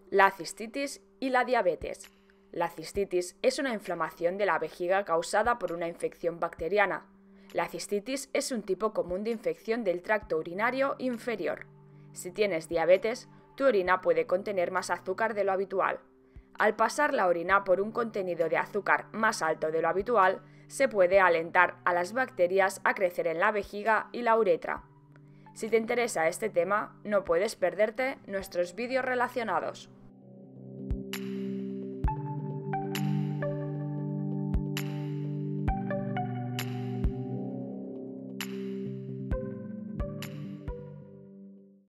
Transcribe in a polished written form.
La cistitis y la diabetes. La cistitis es una inflamación de la vejiga causada por una infección bacteriana. La cistitis es un tipo común de infección del tracto urinario inferior. Si tienes diabetes, tu orina puede contener más azúcar de lo habitual. Al pasar la orina por un contenido de azúcar más alto de lo habitual, se puede alentar a las bacterias a crecer en la vejiga y la uretra. Si te interesa este tema, no puedes perderte nuestros vídeos relacionados.